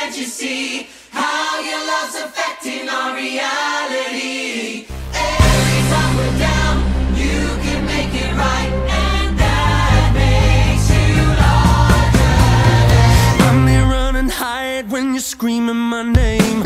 can't you see how your love's affecting our reality? Every time we're down, you can make it right, and that makes you larger. I'm here running hide when you're screaming my name.